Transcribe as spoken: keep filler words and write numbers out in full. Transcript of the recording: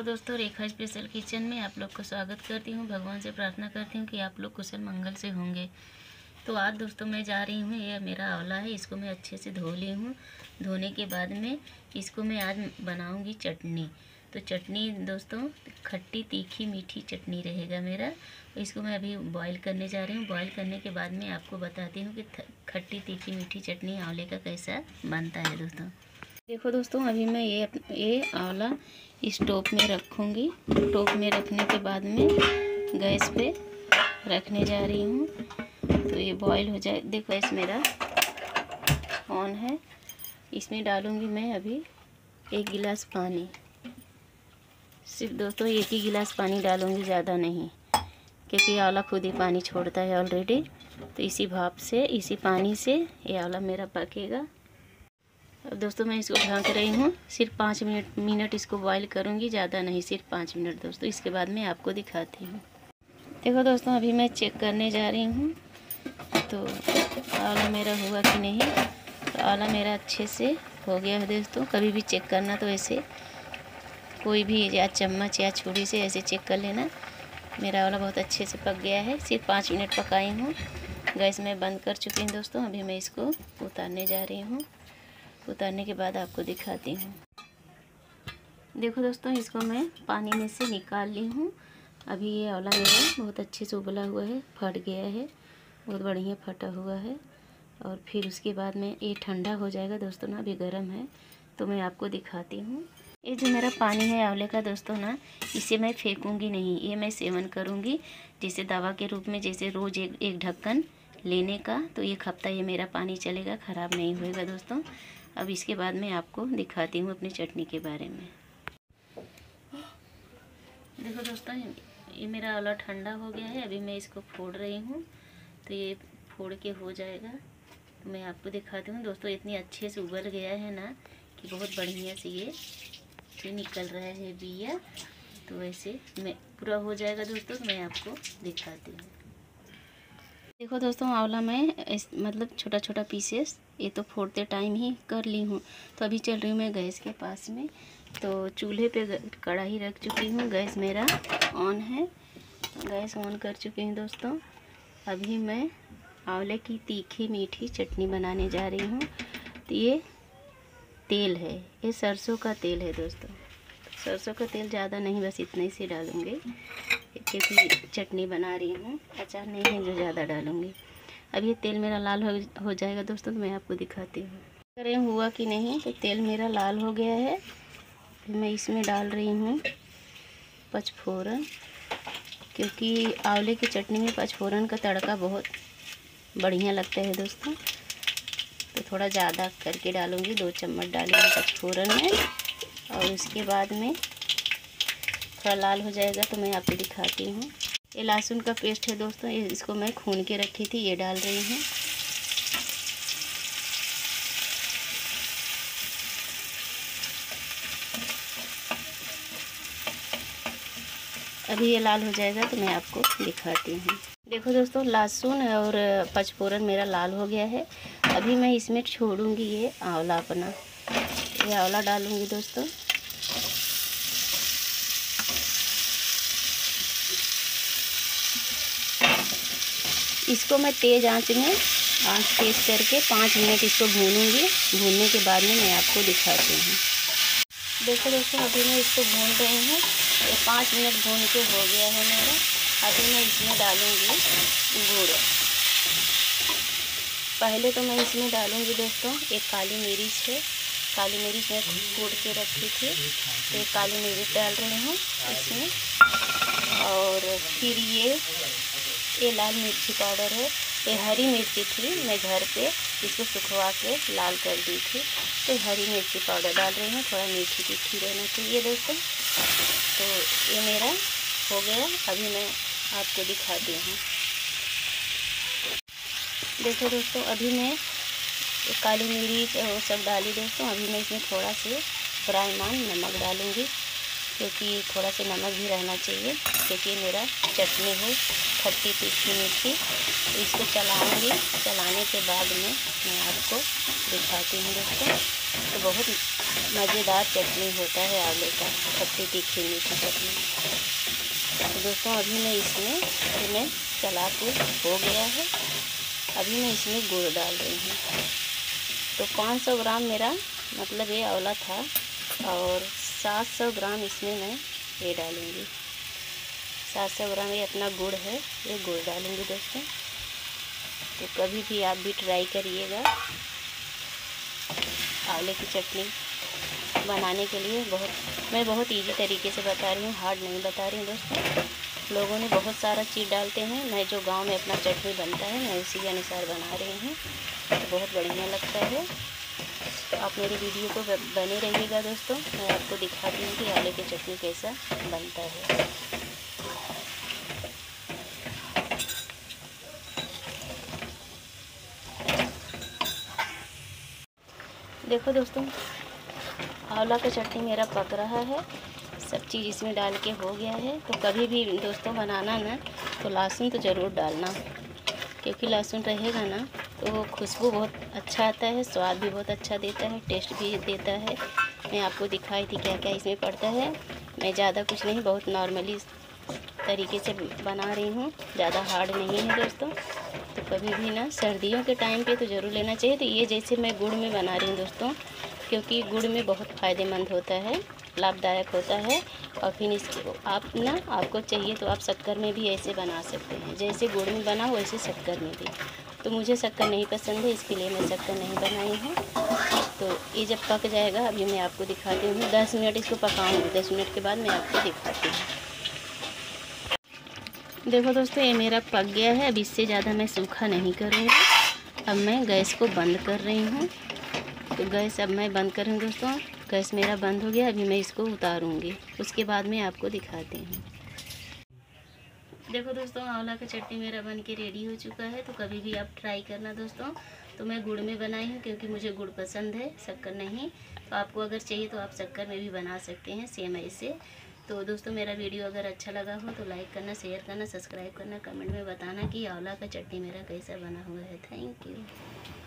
दोस्तों, रेखा special kitchen में आप लोग को स्वागत करती हूँ। भगवान से प्रार्थना करती हूँ कि आप लोग कुशल मंगल से होंगे। तो आज दोस्तों मैं जा रही हूँ, ये मेरा आंवला है, इसको मैं अच्छे से धो ली हूँ। धोने के बाद में इसको मैं आज बनाऊँगी चटनी। तो चटनी दोस्तों खट्टी तीखी मीठी चटनी रहेगा मेरा। तो इसको मैं अभी बॉईल करने जा रही हूँ। बॉईल करने के बाद में आपको बताती हूँ कि खट्टी तीखी मीठी चटनी आंवले का कैसा बनता है दोस्तों। देखो दोस्तों, अभी मैं ये ये आंवला स्टोव में रखूँगी। स्टोव में रखने के बाद में गैस पे रखने जा रही हूँ। तो ये बॉईल हो जाए। देखो गैस मेरा ऑन है। इसमें डालूँगी मैं अभी एक गिलास पानी। सिर्फ दोस्तों एक ही गिलास पानी डालूँगी, ज़्यादा नहीं, क्योंकि आंवला खुद ही पानी छोड़ता है ऑलरेडी। तो इसी भाप से, इसी पानी से ये आंवला मेरा पकेगा। अब दोस्तों मैं इसको ढक रही हूँ। सिर्फ पाँच मिनट मिनट इसको बॉईल करूँगी, ज़्यादा नहीं, सिर्फ पाँच मिनट दोस्तों। इसके बाद मैं आपको दिखाती हूँ। देखो दोस्तों, अभी मैं चेक करने जा रही हूँ तो आंवला मेरा हुआ कि नहीं। तो आंवला मेरा अच्छे से हो गया है दोस्तों। कभी भी चेक करना तो ऐसे कोई भी या चम्मच या छुरी से ऐसे चेक कर लेना। मेरा आंवला बहुत अच्छे से पक गया है। सिर्फ पाँच मिनट पकाई हूँ। गैस मैं बंद कर चुकी हूँ दोस्तों। अभी मैं इसको उतारने जा रही हूँ। उतारने के बाद आपको दिखाती हूँ। देखो दोस्तों, इसको मैं पानी में से निकाल ली हूँ। अभी ये आंवला मेरा बहुत अच्छे से उबला हुआ है, फट गया है, बहुत बढ़िया फटा हुआ है। और फिर उसके बाद में ये ठंडा हो जाएगा दोस्तों ना, अभी गर्म है। तो मैं आपको दिखाती हूँ। ये जो मेरा पानी है आंवले का दोस्तों ना, इसे मैं फेंकूँगी नहीं, ये मैं सेवन करूँगी जैसे दवा के रूप में। जैसे रोज़ एक एक ढक्कन लेने का, तो एक हफ्ता ये मेरा पानी चलेगा, ख़राब नहीं होएगा दोस्तों। अब इसके बाद मैं आपको दिखाती हूँ अपनी चटनी के बारे में। देखो दोस्तों, ये मेरा आंवला ठंडा हो गया है। अभी मैं इसको फोड़ रही हूँ। तो ये फोड़ के हो जाएगा तो मैं आपको दिखाती हूँ दोस्तों। इतनी अच्छे से उबल गया है ना कि बहुत बढ़िया से ये ये निकल रहा है बिया। तो वैसे मैं पूरा हो जाएगा दोस्तों तो मैं आपको दिखाती हूँ। देखो दोस्तों, आंवला मैं इस मतलब छोटा छोटा पीसेस ये तो फोड़ते टाइम ही कर ली हूँ। तो अभी चल रही हूँ मैं गैस के पास में। तो चूल्हे पे कढ़ाई रख चुकी हूँ। गैस मेरा ऑन है। गैस ऑन कर चुकी हूँ दोस्तों। अभी मैं आंवले की तीखी मीठी चटनी बनाने जा रही हूँ। तो ये तेल है, ये सरसों का तेल है दोस्तों। सरसों का तेल ज़्यादा नहीं, बस इतना ही से डालूँगी क्योंकि चटनी बना रही हूँ। अचार नहीं है जो ज़्यादा डालूँगी। अब ये तेल मेरा लाल हो हो जाएगा दोस्तों तो मैं आपको दिखाती हूँ करें हुआ कि नहीं। तो तेल मेरा लाल हो गया है। फिर मैं इसमें डाल रही हूँ पचफोरन, क्योंकि आंवले की चटनी में पचफोरन का तड़का बहुत बढ़िया लगता है दोस्तों। तो थोड़ा ज़्यादा करके डालूँगी, दो चम्मच डालूँगी पचफोरन में। और उसके बाद में थोड़ा लाल हो जाएगा तो मैं आपको दिखाती हूँ। ये लहसुन का पेस्ट है दोस्तों, ये इसको मैं खून के रखी थी, ये डाल रही हूँ। अभी ये लाल हो जाएगा तो मैं आपको दिखाती हूँ। देखो दोस्तों, लहसुन और पचफोरन मेरा लाल हो गया है। अभी मैं इसमें छोड़ूंगी ये आंवला अपना। ये आंवला डालूंगी दोस्तों। इसको मैं तेज़ आंच में आंच तेज़ करके पाँच मिनट इसको भूनूंगी। भूनने के बाद में मैं आपको दिखाती हूँ। देखो दोस्तों, अभी मैं इसको भून रही हूँ। ये पाँच मिनट भून के हो गया है मेरा। अभी मैं इसमें डालूँगी गुड़। पहले तो मैं इसमें डालूँगी दोस्तों एक काली मिर्च है। काली मिर्च मैं कूट के रखी थी, तो एक काली मिर्च डाल रही हूँ इसमें। और फिर ये ये लाल मिर्ची पाउडर है। ये हरी मिर्ची थी, मैं घर पे इसको सुखवा के लाल कर दी थी। तो हरी मिर्ची पाउडर डाल रही हूँ। थोड़ा मीठी तीखी रहना चाहिए दोस्तों। तो ये मेरा हो गया। अभी मैं आपको दिखाती हूँ। देखो दोस्तों, अभी मैं काली मिर्च और सब डाली दोस्तों। अभी मैं इसमें थोड़ा से फ्राई मान नमक डालूँगी। क्योंकि थोड़ा सा नमक भी रहना चाहिए, क्योंकि मेरा चटनी है खट्टी तीखी मीठी। तो इसको चलाऊंगी, चलाने के बाद में मैं आपको दिखाती हूँ दोस्तों। तो बहुत मज़ेदार चटनी होता है आलू का, खट्टी तीखी मीठी चटनी। तो दोस्तों अभी मैं इसमें फिर मैं चला के हो गया है। अभी मैं इसमें गुड़ डाल रही हूँ। तो पाँच सौ ग्राम मेरा मतलब ये आंवला था और सात सौ ग्राम इसमें मैं ये डालूँगी। सात सौ ग्राम ये अपना गुड़ है, ये गुड़ डालूँगी दोस्तों। तो कभी भी आप भी ट्राई करिएगा आंवले की चटनी बनाने के लिए। बहुत मैं बहुत इजी तरीके से बता रही हूँ, हार्ड नहीं बता रही हूँ दोस्तों। लोगों ने बहुत सारा चीज़ डालते हैं, मैं जो गांव में अपना चटनी बनता है मैं उसी के अनुसार बना रही हूँ। तो बहुत बढ़िया लगता है। तो आप मेरी वीडियो को बने रहिएगा दोस्तों। मैं आपको दिखाती हूँ कि आलू की चटनी कैसा बनता है। देखो दोस्तों, आंवला का चटनी मेरा पक रहा है, सब चीज़ इसमें डाल के हो गया है। तो कभी भी दोस्तों बनाना ना तो लहसुन तो ज़रूर डालना, क्योंकि लहसुन रहेगा ना तो खुशबू बहुत अच्छा आता है, स्वाद भी बहुत अच्छा देता है, टेस्ट भी देता है। मैं आपको दिखाई थी क्या क्या इसमें पड़ता है। मैं ज़्यादा कुछ नहीं, बहुत नॉर्मली तरीके से बना रही हूँ, ज़्यादा हार्ड नहीं है दोस्तों। तो कभी भी ना सर्दियों के टाइम पे तो ज़रूर लेना चाहिए। तो ये जैसे मैं गुड़ में बना रही हूँ दोस्तों, क्योंकि गुड़ में बहुत फ़ायदेमंद होता है, लाभदायक होता है। और फिर इसको आप ना आपको चाहिए तो आप शक्कर में भी ऐसे बना सकते हैं, जैसे गुड़ में बना वैसे शक्कर में भी। तो मुझे शक्कर नहीं पसंद है, इसके लिए मैं शक्कर नहीं बनाई हूँ। तो ये जब पक जाएगा अभी मैं आपको दिखाती हूँ। दस मिनट इसको पकाऊँगी, दस मिनट के बाद मैं आपको दिखाती हूँ। देखो दोस्तों, ये मेरा पक गया है। अब इससे ज़्यादा मैं सूखा नहीं करूँगी। अब मैं गैस को बंद कर रही हूँ। तो गैस अब मैं बंद कर रही हूँ दोस्तों। गैस मेरा बंद हो गया। अभी मैं इसको उतारूँगी, उसके बाद मैं आपको दिखाती हूँ। देखो दोस्तों, आंवला का चटनी मेरा बन के रेडी हो चुका है। तो कभी भी आप ट्राई करना दोस्तों। तो मैं गुड़ में बनाई हूँ, क्योंकि मुझे गुड़ पसंद है, शक्कर नहीं। तो आपको अगर चाहिए तो आप शक्कर में भी बना सकते हैं, सेम ऐसे। तो दोस्तों मेरा वीडियो अगर अच्छा लगा हो तो लाइक करना, शेयर करना, सब्सक्राइब करना, कमेंट में बताना कि आंवला का चटनी मेरा कैसा बना हुआ है। Thank you.